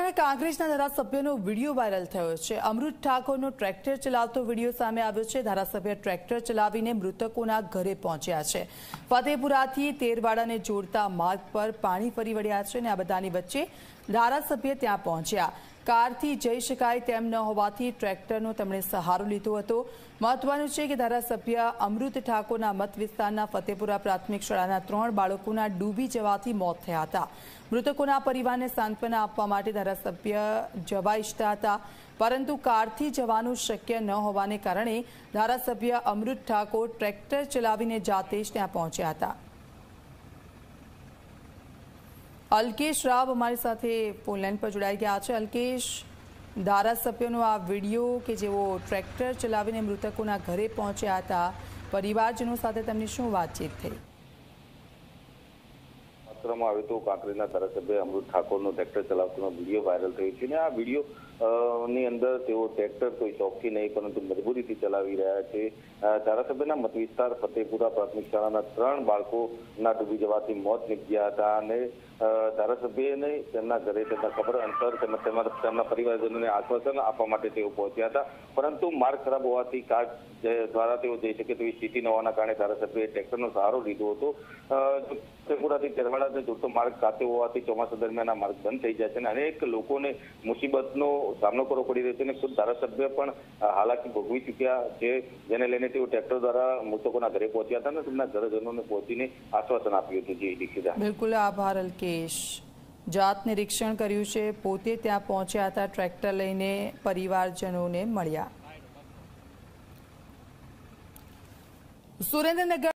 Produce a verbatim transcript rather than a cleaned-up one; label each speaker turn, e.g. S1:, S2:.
S1: સુરેન્દ્રનગરના કાંકરેજના ધારાસભ્યનો video viral થયો છે। અમૃત ઠાકોરનો ટ્રેક્ટર ચલાવતો વિડીયો સામે આવ્યો છે। ધારાસભ્ય ટ્રેક્ટર ચલાવીને મૃતકોના ઘરે પહોંચ્યા છે। ફતેપુરાથી તેરવાડાને જોડતા માર્ગ પર પાણી ફરી વળ્યા છે અને આ બધાની વચ્ચે ધારાસભ્ય ત્યાં પહોંચ્યા। कारथी जई शकाय तेम न होवाथी ट्रेक्टरनो તેમણે સહારો લીધો હતો। મહત્વનું છે કે ધારાસભ્ય અમૃત ઠાકોરના મત વિસ્તારના ફતેપુરા પ્રાથમિક શાળાના ત્રણ બાળકોના ડૂબી જવાથી મોત થયા હતા। મૃતકોના પરિવારને સાંત્વના આપવા માટે ધારાસભ્ય જવા ઈચ્છતા હતા, પરંતુ કારથી જવાનું શક્ય ન હોવાને કારણે ધારાસભ્ય અમૃત ઠાકોર ટ્રેક્ટર ચલાવીને જાતે જ ત્યાં પહોંચ્યા હતા। અલ્કેશ રાવ हमारी साथे फोन लाइन पर जोड़ाई गया है। अल्केश, धारासभ्यनो आ विडियो के जेवो ट्रेक्टर चलावीने मृतकोना घरे पहोंच्या हता, परिवारजनो साथे तमनी शुं वातचीत थई?
S2: मात्रमां आवे तो कांकरेजना धारासभ्य अमृत ठाकोरनो ट्रेक्टर चलावतो विडियो वायरल थयो छे ने आ विडियो ની અંદર તેઓ ટ્રેક્ટર કોઈ શોખથી નહીં પરંતુ મજબૂરીથી ચલાવી રહ્યા છે। ધારાસભ્યના મત વિસ્તાર ફતેપુરા પ્રાથમિક શાળાના ત્રણ બાળકોના ડૂબી જવાથી મોત નીપજ્યા હતા અને ધારાસભ્યને તેમના ઘરે તેમના ખબર અંતર તેમજ તેમના પરિવારજનોને આશ્વાસન આપવા માટે તેઓ પહોંચ્યા હતા, પરંતુ માર્ગ ખરાબ હોવાથી કાર દ્વારા તેઓ જઈ શકે તેવી સ્થિતિ ન હોવાના કારણે ધારાસભ્યએ ટ્રેક્ટરનો સહારો લીધો હતો। ફતેપુરાથી તેરવાડાને જોડતો માર્ગ કાચો હોવાથી ચોમાસા દરમિયાન આ માર્ગ બંધ થઈ જાય છે અને અનેક લોકોને મુસીબતનો સામનો કરવો પડી રહ્યો છે અને ખુદ ધારાસભ્ય પણ હાલાકી ભોગવી ચૂક્યા છે, જેને લઈને તેઓ ટ્રેક્ટર દ્વારા મૃતકોના ઘરે પહોંચ્યા હતા અને તેમના ઘરજનોને પહોંચીને આશ્વાસન આપ્યું હતું। જી દીક્ષિતા,
S1: બિલકુલ આભાર અલ્કેશ। જાત નિરીક્ષણ કર્યું છે, પોતે ત્યાં પહોંચ્યા હતા, ટ્રેક્ટર લઈને પરિવારજનોને મળ્યા। સુરેન્દ્રનગર